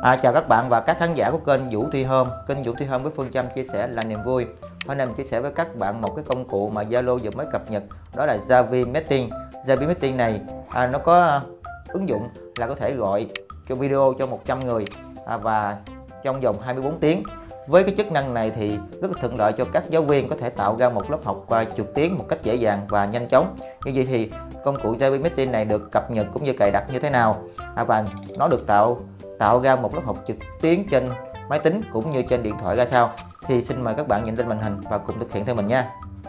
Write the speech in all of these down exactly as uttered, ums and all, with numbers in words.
À, chào các bạn và các khán giả của kênh Vũ Thi Home. Kênh Vũ Thi Home với phương châm chia sẻ là niềm vui. Hôm nay mình chia sẻ với các bạn một cái công cụ mà Zalo vừa mới cập nhật, đó là Javi Meeting. Javi Meeting này à, nó có ứng dụng là có thể gọi cho video cho một trăm người à, và trong vòng hai mươi bốn tiếng. Với cái chức năng này thì rất là thuận lợi cho các giáo viên có thể tạo ra một lớp học và trực tuyến một cách dễ dàng và nhanh chóng. Như vậy thì công cụ Javi Meeting này được cập nhật cũng như cài đặt như thế nào à, và nó được tạo tạo ra một lớp học trực tuyến trên máy tính cũng như trên điện thoại ra sao, thì xin mời các bạn nhìn trên màn hình và cùng thực hiện theo mình nha.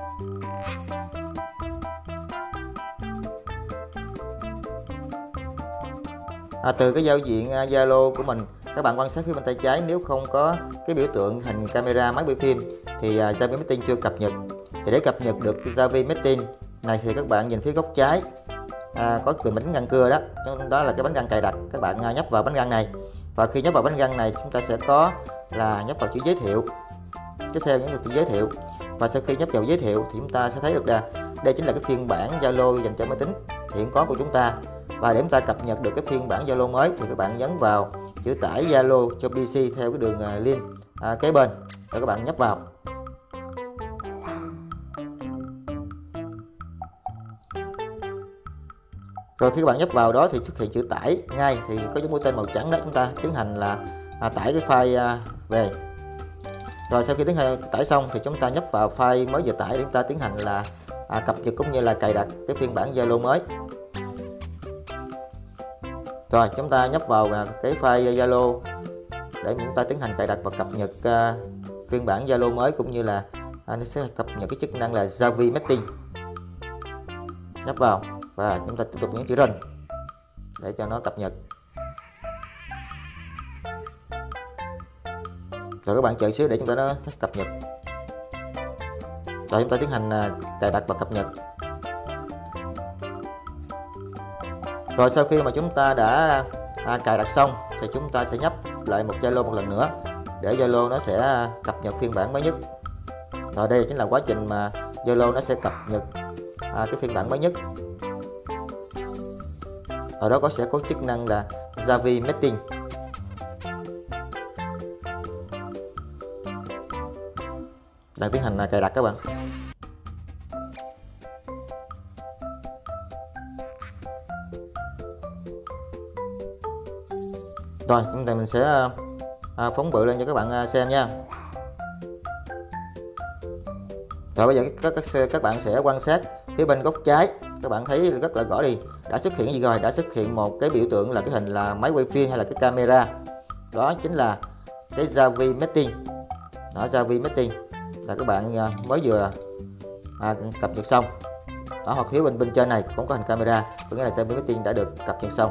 À, từ cái giao diện Zalo của mình, các bạn quan sát phía bên tay trái, nếu không có cái biểu tượng hình camera máy quay phim thì uh, Javi Meeting chưa cập nhật. Thì để cập nhật được Javi Meeting này thì các bạn nhìn phía góc trái à, có cái bánh răng cưa đó, đó là cái bánh răng cài đặt. Các bạn uh, nhấp vào bánh răng này, và khi nhấp vào bánh răng này chúng ta sẽ có là nhấp vào chữ giới thiệu. Tiếp theo những chữ giới thiệu, và sau khi nhấp vào giới thiệu thì chúng ta sẽ thấy được là đây chính là cái phiên bản Zalo dành cho máy tính hiện có của chúng ta. Và để chúng ta cập nhật được cái phiên bản Zalo mới thì các bạn nhấn vào chữ tải Zalo cho pê xê theo cái đường link à, kế bên, rồi các bạn nhấp vào. Rồi khi các bạn nhấp vào đó thì xuất hiện chữ tải ngay, thì có dấu mũi tên màu trắng đó, chúng ta tiến hành là à, tải cái file à, về. Rồi sau khi tiến hành tải xong thì chúng ta nhấp vào file mới vừa tải để chúng ta tiến hành là à, cập nhật cũng như là cài đặt cái phiên bản Zalo mới. Rồi chúng ta nhấp vào cái file Zalo để chúng ta tiến hành cài đặt và cập nhật uh, phiên bản Zalo mới, cũng như là uh, nó sẽ cập nhật cái chức năng là Javi Meeting. Nhấp vào và chúng ta tiếp tục nhấn chữ run để cho nó cập nhật. Rồi các bạn chờ xíu để chúng ta nó cập nhật. Rồi chúng ta tiến hành uh, cài đặt và cập nhật. Rồi sau khi mà chúng ta đã à, cài đặt xong thì chúng ta sẽ nhấp lại một Zalo một lần nữa để Zalo nó sẽ cập nhật phiên bản mới nhất. Rồi đây chính là quá trình mà Zalo nó sẽ cập nhật à, cái phiên bản mới nhất. Ở đó có sẽ có chức năng là Javi Meeting. Đang tiến hành cài đặt các bạn. Rồi chúng ta mình sẽ à, phóng bự lên cho các bạn à, xem nha. Rồi bây giờ các, các các bạn sẽ quan sát phía bên góc trái, các bạn thấy rất là rõ đi, đã xuất hiện gì rồi, đã xuất hiện một cái biểu tượng là cái hình là máy quay phim hay là cái camera. Đó chính là cái Javi Meeting. Đó, Javi Meeting là các bạn à, mới vừa à, cập nhật xong. Đó, hoặc phía bên bên trên này cũng có hình camera, có nghĩa là Javi Meeting đã được cập nhật xong.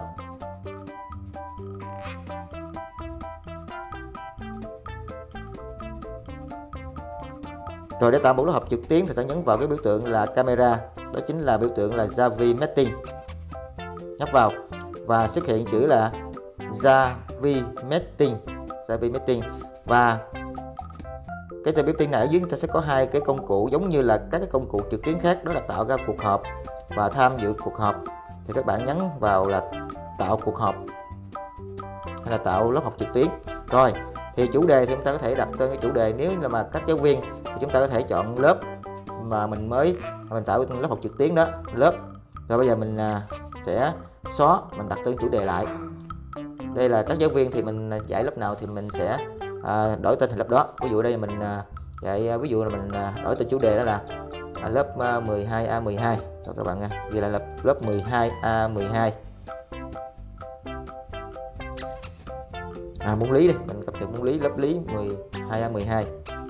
Rồi để tạo một lớp học trực tuyến thì ta nhấn vào cái biểu tượng là camera, đó chính là biểu tượng là Javi Meeting. Nhấp vào và xuất hiện chữ là Javi Meeting, Javi Meeting. Và cái Javi Meeting này ở dưới chúng ta sẽ có hai cái công cụ giống như là các cái công cụ trực tuyến khác, đó là tạo ra cuộc họp và tham dự cuộc họp. Thì các bạn nhấn vào là tạo cuộc họp hay là tạo lớp học trực tuyến. Rồi thì chủ đề thì chúng ta có thể đặt tên cái chủ đề, nếu là mà các giáo viên thì chúng ta có thể chọn lớp mà mình mới mình tạo lớp học trực tuyến đó, lớp. Rồi bây giờ mình sẽ xóa, mình đặt tên chủ đề lại. Đây là các giáo viên thì mình dạy lớp nào thì mình sẽ à, đổi tên thành lớp đó. Ví dụ đây mình dạy, ví dụ là mình đổi tên chủ đề đó là lớp mười hai A mười hai. Rồi các bạn ghi lại là lớp mười hai A mười hai. À, môn lý đi, mình cập nhật môn lý, lớp lý mười hai A mười hai.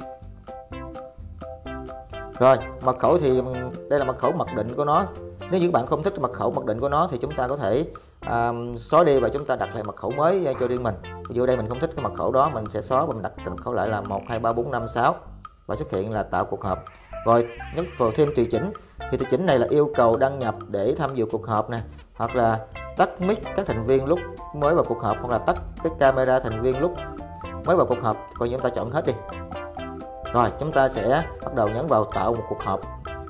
Rồi mật khẩu thì đây là mật khẩu mặc định của nó. Nếu như bạn không thích mật khẩu mặc định của nó thì chúng ta có thể à, xóa đi và chúng ta đặt lại mật khẩu mới cho riêng mình. Ví dụ đây mình không thích cái mật khẩu đó, mình sẽ xóa và mình đặt mật khẩu lại là một hai ba bốn năm sáu và xuất hiện là tạo cuộc họp. Rồi nhấn vào thêm tùy chỉnh, thì tùy chỉnh này là yêu cầu đăng nhập để tham dự cuộc họp nè, hoặc là tắt mic các thành viên lúc mới vào cuộc họp, hoặc là tắt cái camera thành viên lúc mới vào cuộc họp. Coi như chúng ta chọn hết đi. Rồi chúng ta sẽ bắt đầu nhấn vào tạo một cuộc họp.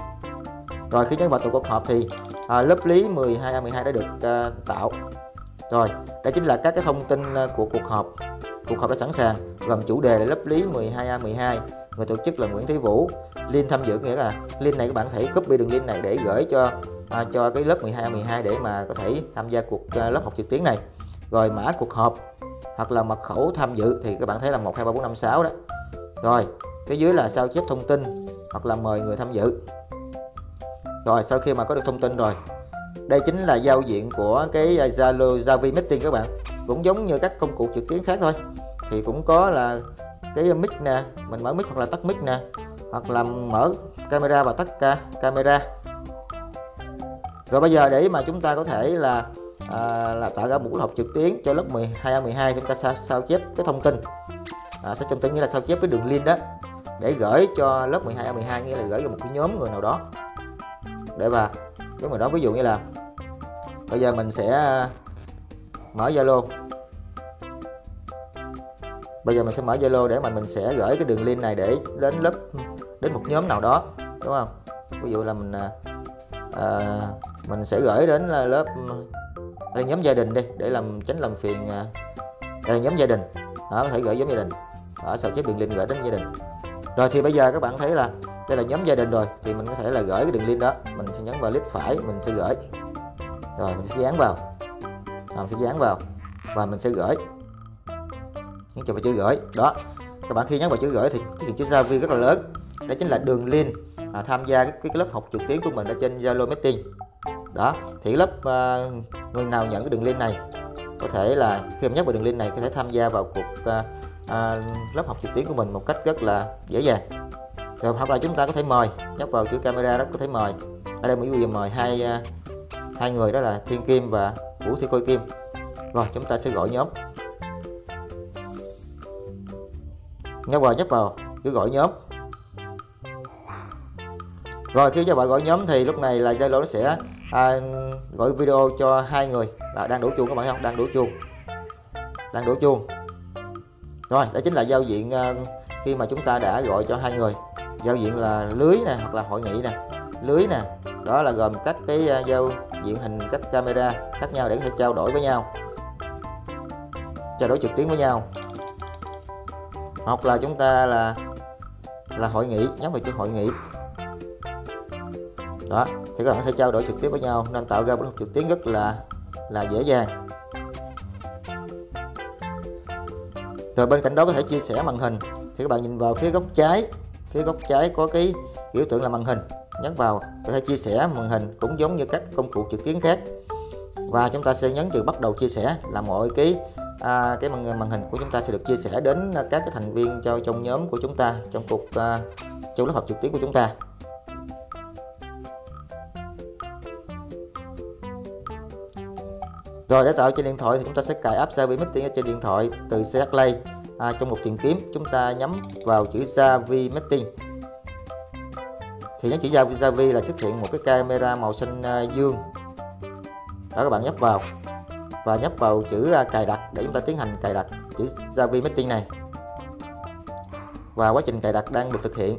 Rồi khi nhấn vào tạo cuộc họp thì à, lớp lý mười hai A mười hai đã được à, tạo. Rồi, đây chính là các cái thông tin của cuộc họp. Cuộc họp đã sẵn sàng, gồm chủ đề là lớp lý mười hai A mười hai, người tổ chức là Nguyễn Thế Vũ, link tham dự nghĩa là link này các bạn có thể copy đường link này để gửi cho à, cho cái lớp mười hai A mười hai để mà có thể tham gia cuộc à, lớp học trực tuyến này. Rồi mã cuộc họp hoặc là mật khẩu tham dự thì các bạn thấy là một hai ba bốn năm sáu đó. Rồi, phía dưới là sao chép thông tin hoặc là mời người tham dự. Rồi, sau khi mà có được thông tin rồi, đây chính là giao diện của cái Zalo Javi Meeting các bạn. Cũng giống như các công cụ trực tuyến khác thôi. Thì cũng có là cái mic nè, mình mở mic hoặc là tắt mic nè, hoặc là mở camera và tắt ca camera. Rồi bây giờ để mà chúng ta có thể là à, là tạo ra một lớp học trực tuyến cho lớp mười hai A mười hai, chúng ta sao, sao chép cái thông tin. À, sao thông tin nghĩa là sao chép cái đường link đó để gửi cho lớp mười hai A mười hai, nghĩa là gửi cho một cái nhóm người nào đó. Để mà nhóm người đó, ví dụ như là bây giờ mình sẽ mở Zalo. Bây giờ mình sẽ mở Zalo để mà mình sẽ gửi cái đường link này để đến lớp đến một nhóm nào đó, đúng không? Ví dụ là mình à, mình sẽ gửi đến là lớp đây, nhóm gia đình đi để làm tránh làm phiền. Đây là nhóm gia đình, đó, có thể gửi nhóm gia đình. Đó, sao chép đường link gửi đến gia đình. Rồi thì bây giờ các bạn thấy là đây là nhóm gia đình rồi, thì mình có thể là gửi cái đường link đó, mình sẽ nhấn vào click phải, mình sẽ gửi. Rồi mình sẽ dán vào, mình sẽ dán vào và mình sẽ gửi. Nhấn vào chữ gửi đó. Các bạn khi nhấn vào chữ gửi thì cái chữ Javi rất là lớn. Đó chính là đường link à, tham gia cái, cái lớp học trực tuyến của mình ở trên Zalo Meeting. Đó, thì lớp à, người nào nhận cái đường link này có thể là khi mà nhấn vào đường link này có thể tham gia vào cuộc à, à, lớp học trực tuyến của mình một cách rất là dễ dàng. Rồi hoặc là chúng ta có thể mời, nhấp vào chữ camera đó có thể mời. Ở đây mình bây giờ mời hai à, hai người, đó là Thiên Kim và Vũ Thị Khôi Kim. Rồi chúng ta sẽ gọi nhóm. Nhấp vào nhấp vào cứ gọi nhóm. Rồi khi cho bạn gọi nhóm thì lúc này là Zalo nó sẽ à, gọi video cho hai người là đang đổ chuông, các bạn thấy không? Đang đổ chuông. Đang đổ chuông. Rồi, đó chính là giao diện à, khi mà chúng ta đã gọi cho hai người. Giao diện là lưới nè hoặc là hội nghị nè, lưới nè. Đó là gồm các cái uh, giao diện hình các camera khác nhau để có thể trao đổi với nhau, trao đổi trực tuyến với nhau. Hoặc là chúng ta là là hội nghị, nhấn vào chữ hội nghị. Đó, thì các bạn có thể trao đổi trực tiếp với nhau nên tạo ra một lớp trực tuyến rất là là dễ dàng. Rồi bên cạnh đó có thể chia sẻ màn hình, thì các bạn nhìn vào phía góc trái, phía góc trái có cái biểu tượng là màn hình, nhấn vào có thể chia sẻ màn hình cũng giống như các công cụ trực tuyến khác. Và chúng ta sẽ nhấn từ bắt đầu chia sẻ là mọi cái à, cái màn, màn hình của chúng ta sẽ được chia sẻ đến các cái thành viên cho trong nhóm của chúng ta trong cuộc à, trong lớp học trực tuyến của chúng ta. Rồi để tạo trên điện thoại thì chúng ta sẽ cài app Javi Meeting ở trên điện thoại từ xê hát Play. À, trong một tìm kiếm chúng ta nhắm vào chữ Javi Meeting. Thì nhấn chữ Javi là xuất hiện một cái camera màu xanh uh, dương. Đó, các bạn nhấp vào và nhấp vào chữ uh, cài đặt để chúng ta tiến hành cài đặt chữ Javi Meeting này. Và quá trình cài đặt đang được thực hiện.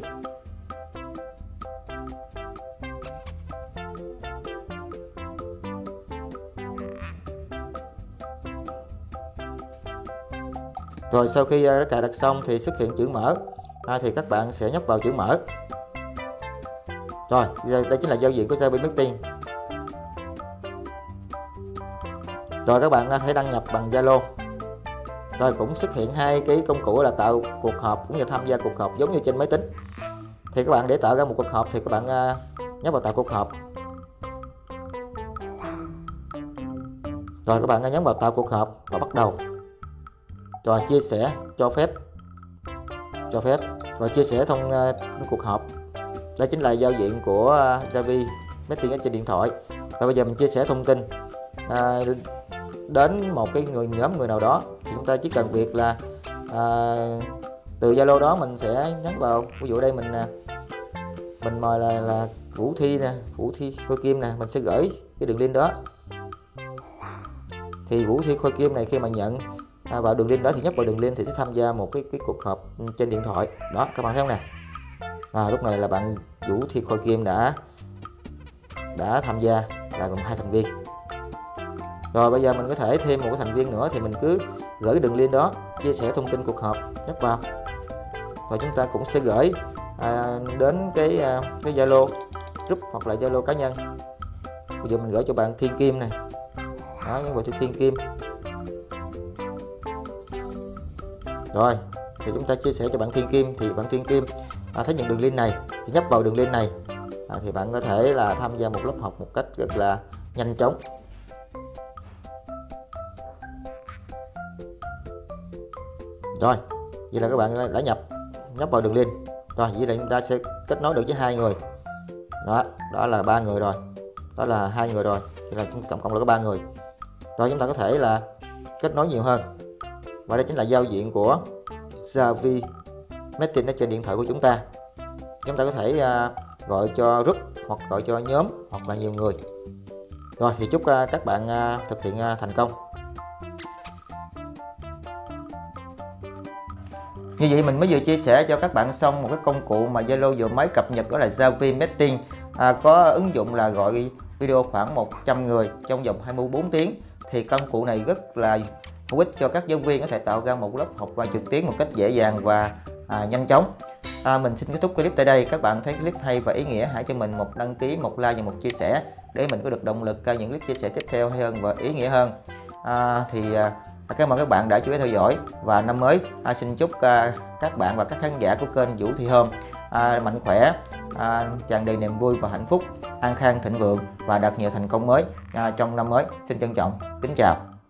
Rồi sau khi đã cài đặt xong thì xuất hiện chữ mở, à, thì các bạn sẽ nhấp vào chữ mở. Rồi đây chính là giao diện của Javi Meeting. Rồi các bạn hãy đăng nhập bằng Zalo. Rồi cũng xuất hiện hai cái công cụ là tạo cuộc họp cũng như tham gia cuộc họp giống như trên máy tính. Thì các bạn để tạo ra một cuộc họp thì các bạn nhấp vào tạo cuộc họp. Rồi các bạn nhấn vào tạo cuộc họp và bắt đầu. Rồi chia sẻ, cho phép, cho phép, rồi chia sẻ thông, thông cuộc họp. Đây chính là giao diện của Javi Meeting ở trên điện thoại. Và bây giờ mình chia sẻ thông tin à, đến một cái người nhóm người nào đó thì chúng ta chỉ cần việc là à, từ Zalo đó mình sẽ nhấn vào, ví dụ đây mình mình mời là là Vũ Thi nè, Vũ Thi Khôi Kim nè, mình sẽ gửi cái đường link đó. Thì Vũ Thi Khôi Kim này khi mà nhận À, vào đường link đó thì nhấp vào đường link thì sẽ tham gia một cái cái cuộc họp trên điện thoại đó, các bạn thấy không nè. À, lúc này là bạn Vũ Thi Khôi Kim đã đã tham gia là gồm hai thành viên. Rồi bây giờ mình có thể thêm một cái thành viên nữa, thì mình cứ gửi đường link đó, chia sẻ thông tin cuộc họp, nhấp vào. Và chúng ta cũng sẽ gửi à, đến cái à, cái Zalo group hoặc là Zalo cá nhân. Bây giờ mình gửi cho bạn Thiên Kim này. Đó, nhấn vào cho Thiên Kim. Rồi, thì chúng ta chia sẻ cho bạn Thiên Kim, thì bạn Thiên Kim à, thấy nhận đường link này thì nhấp vào đường link này à, thì bạn có thể là tham gia một lớp học một cách rất là nhanh chóng. Rồi, vậy là các bạn đã nhập nhấp vào đường link. Rồi, vậy là chúng ta sẽ kết nối được với hai người. Đó, đó là ba người rồi. Đó là hai người rồi. Thì là tổng cộng là có ba người. Rồi chúng ta có thể là kết nối nhiều hơn. Và đây chính là giao diện của Javi Meeting ở trên điện thoại của chúng ta. Chúng ta có thể uh, gọi cho group hoặc gọi cho nhóm hoặc là nhiều người. Rồi thì chúc uh, các bạn uh, thực hiện uh, thành công. Như vậy mình mới vừa chia sẻ cho các bạn xong một cái công cụ mà Zalo vừa mới cập nhật, đó là Javi Meeting. À, có ứng dụng là gọi video khoảng một trăm người trong vòng hai mươi bốn tiếng. Thì công cụ này rất là hữu ích cho các giáo viên có thể tạo ra một lớp học và trực tuyến một cách dễ dàng và à, nhanh chóng. À, mình xin kết thúc clip tại đây. Các bạn thấy clip hay và ý nghĩa, hãy cho mình một đăng ký, một like và một chia sẻ để mình có được động lực ra những clip chia sẻ tiếp theo hay hơn và ý nghĩa hơn. À, thì à, cảm ơn các bạn đã chú ý theo dõi, và năm mới à, xin chúc à, các bạn và các khán giả của kênh Vũ Thị Hôm à, mạnh khỏe, à, tràn đầy niềm vui và hạnh phúc, an khang thịnh vượng và đạt nhiều thành công mới à, trong năm mới. Xin trân trọng kính chào.